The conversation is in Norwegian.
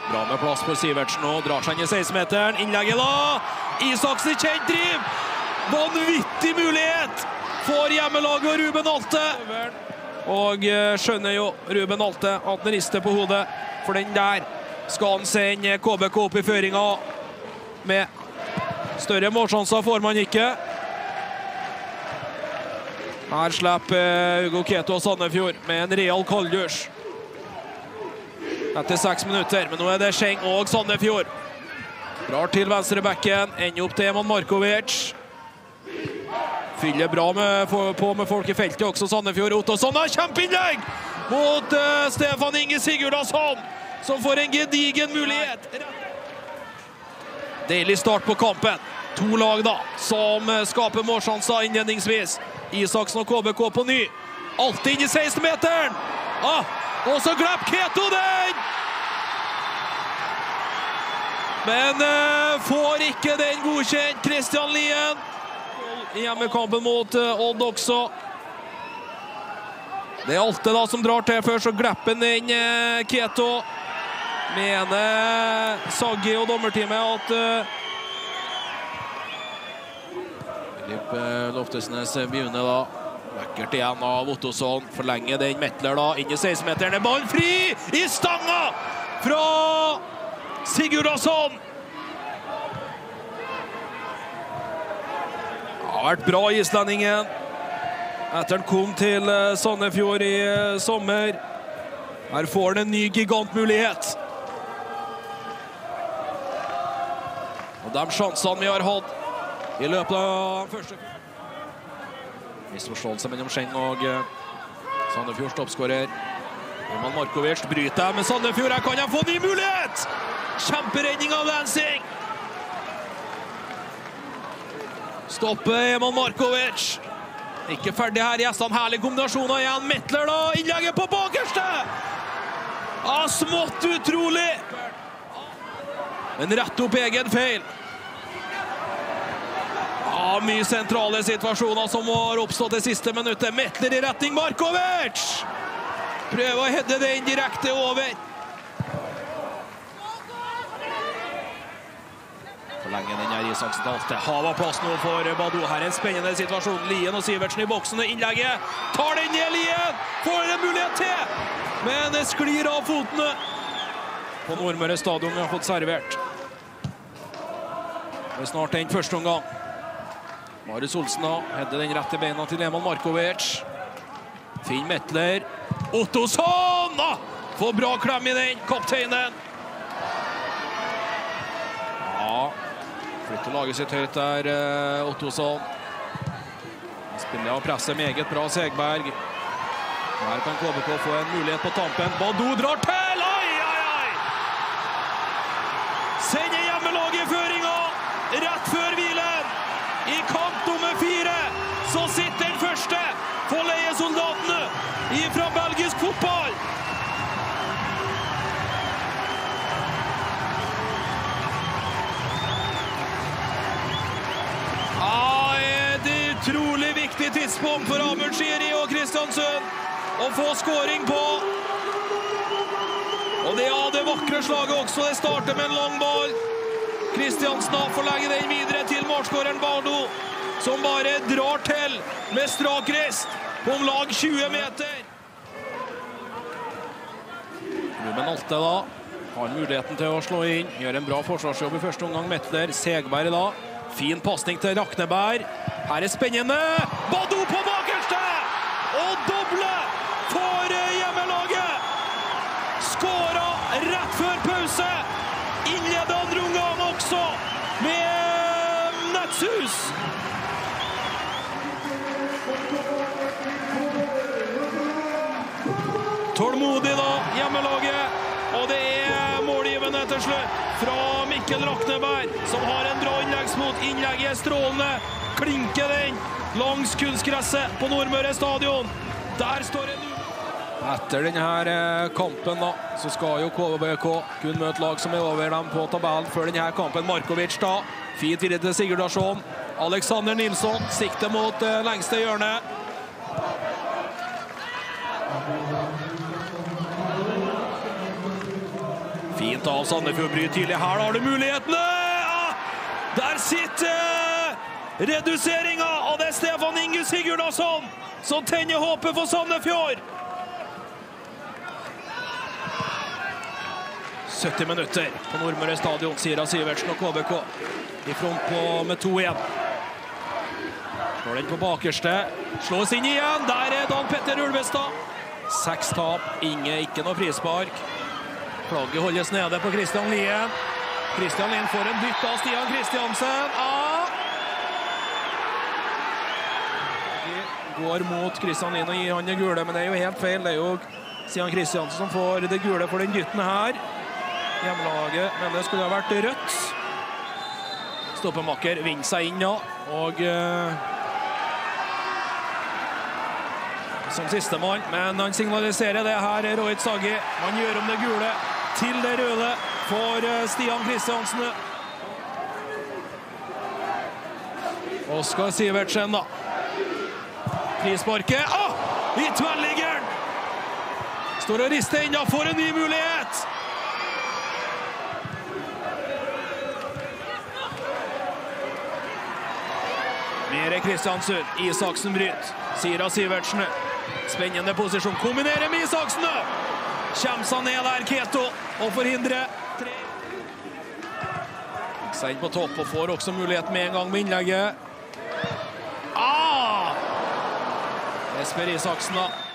Bra med plass for Sivertsen nå, drar seg inn i 16-meteren, innlegget da, Isaksen i kjent driv, vanvittig mulighet for hjemmelaget og Ruben Alte. Og skjønner jo Ruben Alte at den rister på hodet, for den der skal han sende KBK opp i føringen med større målsjanser får man ikke. Her slipper Hugo Keto og Sandefjord med en real kalddusj. Etter 6 minutter, men nå er det Scheng og Sandefjord. Drar til venstrebekken, ender opp til Eman Markovic. Fyller bra på med folk i feltet også, Sandefjord. Ottosson har kjempeinnlegg mot Stefan Inge Sigurdasson, som får en gedigen mulighet. Deilig start på kampen. 2 lag da, som skaper målsjanser innledningsvis. Isaksen og KBK på ny. Alltid inn i 16-meteren. Og så glapp Keto den! Men får ikke den godkjent. Christian Lien. Hjemmekampen mot Odd også. Det er Alte da som drar til før, så glipper den Keto. Mener Saggi og dommerteamet at Filip Loftesnes begynner da. Vekkert igjen av Ottosson, forlenger den Mettler da, inn i 16-meteren, er ballen fri i stanga fra Sigurdasson. Det har vært bra islendingen etter han kom til Sandefjord i sommer. Her får han en ny gigantmulighet. Og de sjansene vi har hatt i løpet av første misforståelse mellom Scheng og Sandefjords toppskårer. Eman Markovic bryter med Sandefjord. Her kan han få ny mulighet! Kjemperedning av Lansing. Stopper Eman Markovic. Ikke ferdig her, gjestene. Herlig kombinasjoner igjen. Mettler da, innlegget på bakerste! Smått utrolig! Men rett opp egen feil. Mye sentrale situasjoner som har oppstått det siste minuttet. Mettler i retning Markovic! Prøver å hedde den direkte over. Forlenger den her Isaksen til Alte. Hava plass nå for Badou. Her er en spennende situasjon. Lien og Sivertsen i boksen og innlegget. Tar den ned Lien! Får en mulighet til! Men det sklir av fotene. På Nordmøre stadion vi har fått servert. Det er snart den første omgang. Marius Olsen da, hedder den rett i beina til Eman Markovic. Finn Mettler. Ottosson! Får bra klem i den, kapteinen. Flytter laget sitt høyt der, Ottosson. Spiller av presset meget bra, Segberg. Her kan KBK få en mulighet på tampen. Badou drar til! Sender hjemmelaget i føringen, rett før hvilen. I kamp nummer 4 så sitter den første for leiesoldatene fra belgisk fotball. Det er utrolig viktig tidspunkt for Amund Shiri og Kristiansund å få skåring på. Og det er det vakre slaget også. Det starter med en lang ball. Kristiansen forlenger den videre til målskåreren Bardo, som bare drar til med strak rist på om lag 20 meter. Ruben Alte da har muligheten til å slå inn, gjør en bra forsvarsjobb i første omgang. Mettler, Segberg da, fin passning til Rakneberg. Her er spennende, Badou på bakerste, og doble for hjemmelaget. Skåret rett før pause, innleder andre omgang også med Netshus. Tålmodig da, hjemmelaget, og det er målgivende til slutt fra Mikkel Rakneberg, som har en bra innleggsmot. Innlegget er strålende, klinker den langs kunstgresset på Nordmøre stadion. Der står en Etter denne kampen da, så skal jo KBK kun møte lag som er over dem på tabellen. Før denne kampen, Markovic da, fint videre til Sigurdasson. Alexander Nilsson sikter mot lengste hjørne. Fin Fint av Sandefjord, bryter tidlig. Her har du mulighetene! Der sitter reduseringa, og det er Stefan Inge Sigurdarsson som tenner håpet for Sandefjord. 70 minutter på Nordmøre stadion. Sira Sivertsen og KBK i front med 2-1. Slår den på bakerste. Slås inn igjen. Der er Dan Petter Ulvestad. 6 tap. Ikke noe frispark. Flagget holdes nede på Christian Lien. Christian Lien får en bytte av Stian Kristiansen. Går mot Christian Lien og gir han det gule, men det er jo helt feil. Det er jo Stian Kristiansen som får det gule for den dytten her. Hjemmelaget, men det skulle ha vært rødt. Stoppemakker vinner seg inn, ja. Og som siste mann, men han signaliserer det her, Rohit Sagi. Han gjør om det gule til det røde for Stian Kristiansen. Oskar Sivertsen da. Frisparket. I tverrliggeren! Står og rister inn, får en ny mulighet! Mere Kristiansund. Isaksen bryter. Sira Sivertsen. Spennende posisjon. Kombinerer med Isaksen. Kjem seg ned der, Keto, og forhindrer 3. Seg inn på topp og får også mulighet med en gang med innlegget. Jesper Isaksen da.